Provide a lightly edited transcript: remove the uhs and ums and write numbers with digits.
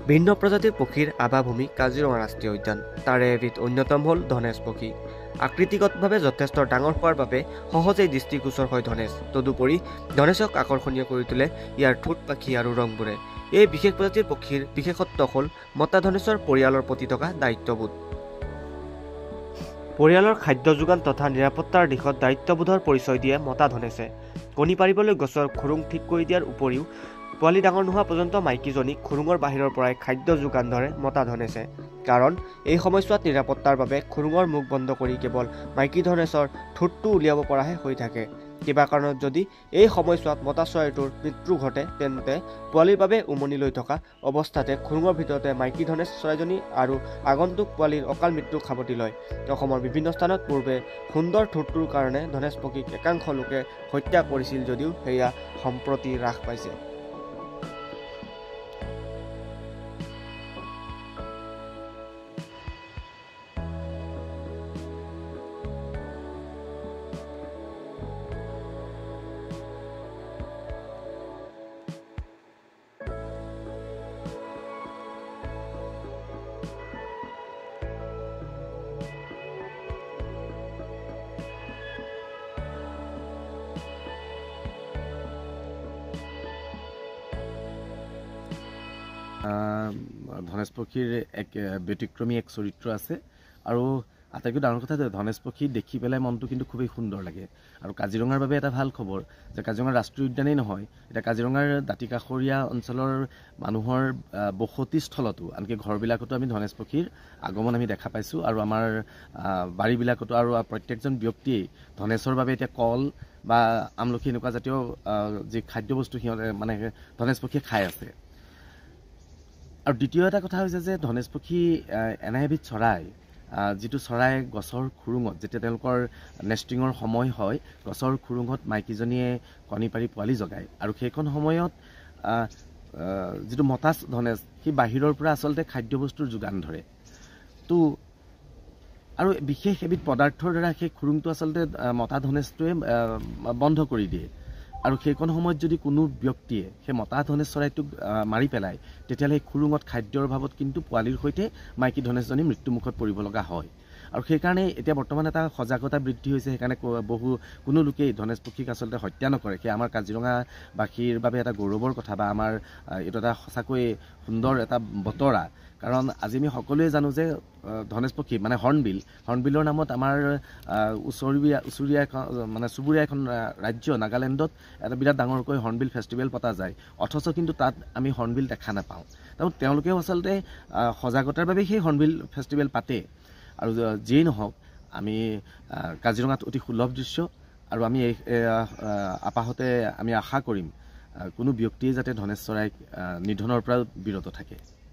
ভিন্ন প্ৰজাতিৰ পক্ষীৰ আৱাসভূমি কাজিৰঙা ৰাষ্ট্ৰীয় উদ্যান। তাৰে এবিধ অন্যতম হ'ল ধনেশ পক্ষী। আকৃতিগতভাৱে যথেষ্ট ডাঙৰ হোৱাৰ বাবে সহজেই দৃষ্টিগোচৰ হয় ধনেশ। তদুপৰি ধনেশক আকৰ্ষণীয় কৰি তোলে ইয়াৰ ঠোঁট পাখি আৰু ৰংবোৰে। এই বিশেষ প্ৰজাতিৰ পক্ষীৰ বিশেষত্ব হ'ল মতা ধনেশৰ পৰিয়ালৰ প্ৰতি থকা দায়িত্ববোধ। পৰিয়ালৰ খাদ্য যোগান তথা নিৰাপত্তাৰ দিশত দায়িত্ববোধৰ পৰিচয় দিয়ে মতা ধনেশে। কণী পাৰিবলৈ গছৰ খুৰুং ঠিক কৰি দিয়াৰ উপৰিও পোৱালি ডাঙৰ নোহোৱা পৰ্যন্ত মাইকীজনীক খুৰুঙৰ বাহিৰৰ পৰাই খাদ্য যোগান ধৰে মতা ধনেশে। কাৰণ এই সময়ছোৱাত নিৰাপত্তাৰ বাবে খুৰুঙৰ মুখ বন্ধ কৰি কেৱল মাইকী ধনেশৰ ঠোঁটটো উলিয়াব পৰাহে হৈ থাকে। কিবা কাৰণত যদি এই সময়ছোৱাত মতা চৰাইটোৰ মৃত্যু ঘটে তেন্তে পোৱালিৰ বাবে উমনি লৈ থকা অৱস্থাতে খুৰুঙৰ ভিতৰতে মাইকী ধনেশ চৰাইজনী আৰু আগন্তুক পোৱালিৰ অকাল মৃত্যু সাৱটি লয়। অসমৰ বিভিন্ন স্থানত পূৰ্বে সুন্দৰ ঠোঁটটোৰ কাৰণে ধনেশ পক্ষীক একাংশ লোকে হত্যা কৰিছিল যদিও সেয়া সম্প্ৰতি হ্ৰাস পাইছে। ধনেশ পক্ষীৰ এক ব্যতিক্ৰমী এক চৰিত্ৰ আছে আৰু আটাইতকৈ ডাঙৰ কথা যে ধনেশ পক্ষী দেখি পেলাই মনটো কিন্তু খুবেই সুন্দৰ লাগে। আৰু কাজিৰঙাৰ বাবে এটা ভাল খবৰ যে কাজিৰঙা ৰাষ্ট্ৰীয় উদ্যানেই নহয়, এতিয়া কাজিৰঙাৰ দাঁতিকাষৰীয়া অঞ্চলৰ মানুহৰ বসতিস্থলতো আনকি ঘৰবিলাকতো আমি ধনেশ পক্ষীৰ আগমন আমি দেখা পাইছোঁ। আৰু আমাৰ বাৰীবিলাকতো আৰু প্ৰত্যেকজন ব্যক্তিয়েই ধনেশৰ বাবে এতিয়া কল বা আমলখি এনেকুৱা জাতীয় যি খাদ্যবস্তু সিহঁতে মানে ধনেশ পক্ষীয়ে খাই আছে। আৰু দ্বিতীয় এটা কথা হৈছে যে ধনেশ পক্ষী এনে এবিধ চৰাই যিটো চৰাই গছৰ খুৰুঙত যেতিয়া তেওঁলোকৰ নেষ্টিঙৰ সময় হয় গছৰ খুৰুঙত মাইকীজনীয়ে কণী পাৰি পোৱালি জগায় আৰু সেইখন সময়ত যিটো মতা ধনেশ সি বাহিৰৰ পৰা আচলতে খাদ্যবস্তুৰ যোগান ধৰে তো আৰু বিশেষ এবিধ পদাৰ্থৰ দ্বাৰা সেই খুৰুংটো আচলতে মতা ধনেশটোৱে বন্ধ কৰি দিয়ে। আৰু সেইখন সময়ত যদি কোনো ব্যক্তিয়ে সেই মতা ধনেশ চৰাইটোক মাৰি পেলায় তেতিয়াহ'লে সেই খুৰুঙত খাদ্যৰ অভাৱত কিন্তু পোৱালিৰ সৈতে মাইকী ধনেশজনী মৃত্যুমুখত পৰিব লগা হয়। আৰু সেইকাৰণে এতিয়া বৰ্তমান এটা সজাগতা বৃদ্ধি হৈছে। সেইকাৰণে কোনো লোকেই ধনেশ পক্ষীক আচলতে হত্যা নকৰে। সেয়া আমাৰ কাজিৰঙাবাসীৰ বাবে এটা গৌৰৱৰ কথা বা আমাৰ এইটো এটা সঁচাকৈ সুন্দৰ এটা বতৰা। কাৰণ আজি আমি সকলোৱে জানো যে ধনেশ পক্ষী মানে হৰ্ণবিলৰ নামত আমাৰ চুবুৰীয়া এখন ৰাজ্য নাগালেণ্ডত এটা বিৰাট ডাঙৰকৈ হৰ্ণবিল ফেষ্টিভেল পতা যায়, অথচ কিন্তু তাত আমি হৰ্ণবিল দেখা নাপাওঁ। তেওঁলোকেও আচলতে সজাগতাৰ বাবে সেই হৰ্ণবিল ফেষ্টিভেল পাতে। আৰু যিয়েই নহওক আমি কাজিৰঙাত অতি সুলভ দৃশ্য আৰু আমি আপাহতে আমি আশা কৰিম কোনো ব্যক্তিয়ে যাতে ধনেশ চৰাইক নিধনৰ পৰা বিৰত থাকে।